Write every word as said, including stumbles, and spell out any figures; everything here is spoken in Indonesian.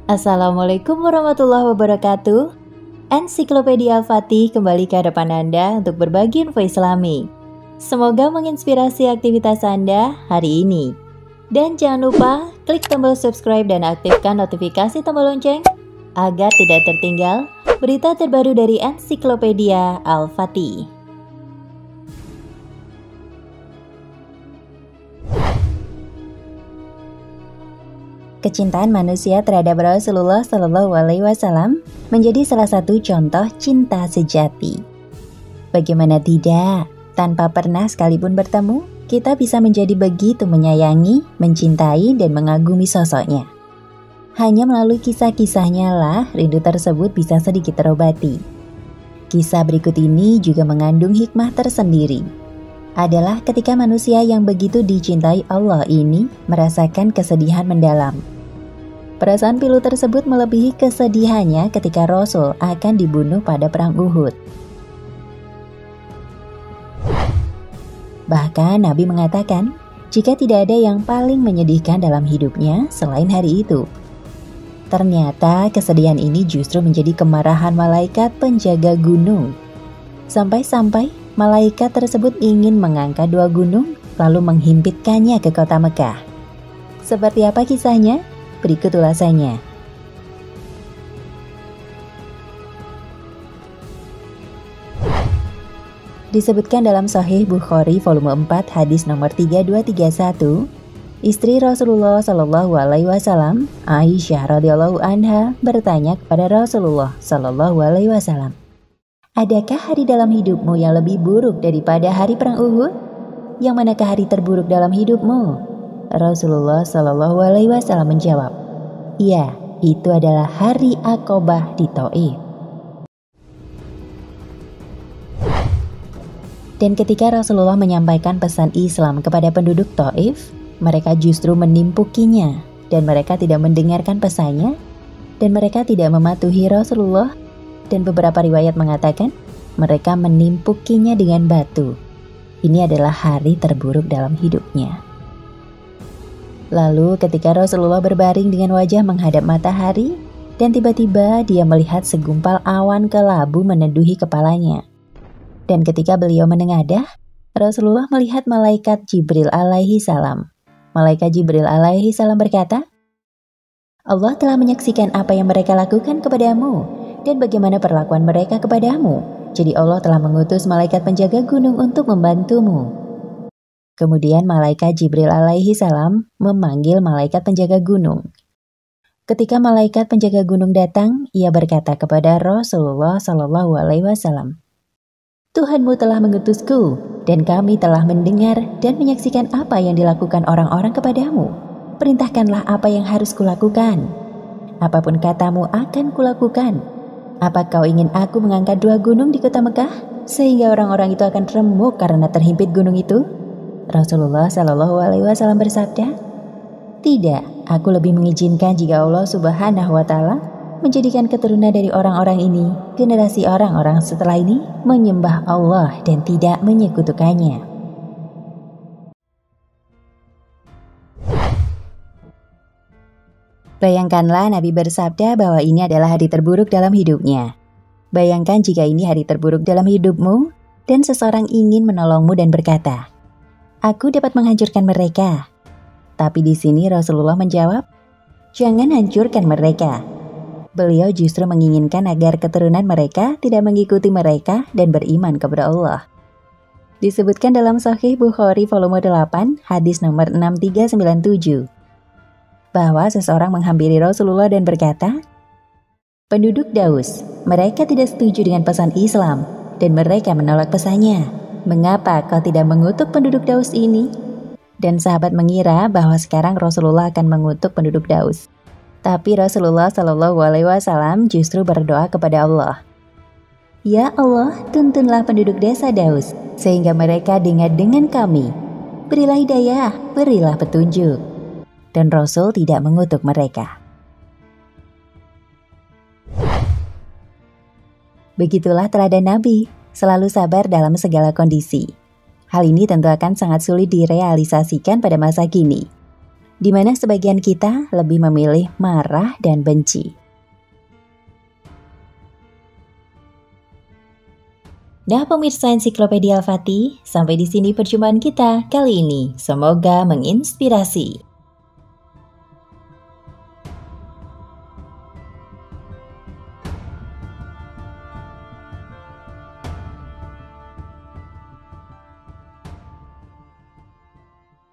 Assalamualaikum warahmatullahi wabarakatuh. Ensiklopedia Al-Fatih kembali ke hadapan Anda untuk berbagi info Islami. Semoga menginspirasi aktivitas Anda hari ini. Dan jangan lupa klik tombol subscribe dan aktifkan notifikasi tombol lonceng agar tidak tertinggal berita terbaru dari Ensiklopedia Al-Fatih. Kecintaan manusia terhadap Rasulullah Shallallahu Alaihi Wasallam menjadi salah satu contoh cinta sejati. Bagaimana tidak, tanpa pernah sekalipun bertemu, kita bisa menjadi begitu menyayangi, mencintai, dan mengagumi sosoknya. Hanya melalui kisah-kisahnya lah rindu tersebut bisa sedikit terobati. Kisah berikut ini juga mengandung hikmah tersendiri. Adalah ketika manusia yang begitu dicintai Allah ini merasakan kesedihan mendalam. Perasaan pilu tersebut melebihi kesedihannya ketika Rasul akan dibunuh pada perang Uhud. Bahkan Nabi mengatakan, jika tidak ada yang paling menyedihkan dalam hidupnya selain hari itu. Ternyata kesedihan ini justru menjadi kemarahan malaikat penjaga gunung. Sampai-sampai malaikat tersebut ingin mengangkat dua gunung lalu menghimpitkannya ke kota Mekah. Seperti apa kisahnya? Berikut ulasannya. Disebutkan dalam Sahih Bukhari volume empat hadis nomor tiga dua tiga satu, istri Rasulullah Shallallahu Alaihi Wasallam, Aisyah radhiyallahu anha, bertanya kepada Rasulullah Shallallahu Alaihi Wasallam, adakah hari dalam hidupmu yang lebih buruk daripada hari perang Uhud? Yang manakah hari terburuk dalam hidupmu? Rasulullah Shallallahu Alaihi Wasallam menjawab, iya, itu adalah hari Aqabah di Thaif. Dan ketika Rasulullah menyampaikan pesan Islam kepada penduduk Thaif, mereka justru menimpukinya dan mereka tidak mendengarkan pesannya dan mereka tidak mematuhi Rasulullah. Dan beberapa riwayat mengatakan mereka menimpukinya dengan batu. Ini adalah hari terburuk dalam hidupnya. Lalu ketika Rasulullah berbaring dengan wajah menghadap matahari, dan tiba-tiba dia melihat segumpal awan kelabu meneduhi kepalanya. Dan ketika beliau menengadah, Rasulullah melihat malaikat Jibril alaihi salam. Malaikat Jibril alaihi salam berkata, Allah telah menyaksikan apa yang mereka lakukan kepadamu dan bagaimana perlakuan mereka kepadamu. Jadi Allah telah mengutus malaikat penjaga gunung untuk membantumu. Kemudian malaikat Jibril alaihi salam memanggil malaikat penjaga gunung. Ketika malaikat penjaga gunung datang, ia berkata kepada Rasulullah Shallallahu Alaihi Wasallam, Tuhanmu telah mengutusku dan kami telah mendengar dan menyaksikan apa yang dilakukan orang-orang kepadamu. Perintahkanlah apa yang harus kulakukan. Apapun katamu akan kulakukan. Apa kau ingin aku mengangkat dua gunung di kota Mekah sehingga orang-orang itu akan remuk karena terhimpit gunung itu? Rasulullah Shallallahu Alaihi Wasallam bersabda, tidak, aku lebih mengizinkan jika Allah Subhanahu Wa Taala menjadikan keturunan dari orang-orang ini, generasi orang-orang setelah ini menyembah Allah dan tidak menyekutukannya. Bayangkanlah Nabi bersabda bahwa ini adalah hari terburuk dalam hidupnya. Bayangkan jika ini hari terburuk dalam hidupmu dan seseorang ingin menolongmu dan berkata, aku dapat menghancurkan mereka. Tapi di sini Rasulullah menjawab, jangan hancurkan mereka. Beliau justru menginginkan agar keturunan mereka tidak mengikuti mereka dan beriman kepada Allah. Disebutkan dalam Sahih Bukhari volume delapan hadis nomor enam tiga sembilan tujuh. Bahwa seseorang menghampiri Rasulullah dan berkata, penduduk Daus, mereka tidak setuju dengan pesan Islam dan mereka menolak pesannya. Mengapa kau tidak mengutuk penduduk Daus ini? Dan sahabat mengira bahwa sekarang Rasulullah akan mengutuk penduduk Daus. Tapi Rasulullah Shallallahu Alaihi Wasallam justru berdoa kepada Allah. Ya Allah, tuntunlah penduduk desa Daus sehingga mereka dengar dengan kami. Berilah hidayah, berilah petunjuk. Dan Rasul tidak mengutuk mereka. Begitulah teladan Nabi, selalu sabar dalam segala kondisi. Hal ini tentu akan sangat sulit direalisasikan pada masa kini. di mana sebagian kita lebih memilih marah dan benci. Nah pemirsa Ensiklopedia Al-Fatih, sampai di sini perjumpaan kita kali ini. Semoga menginspirasi.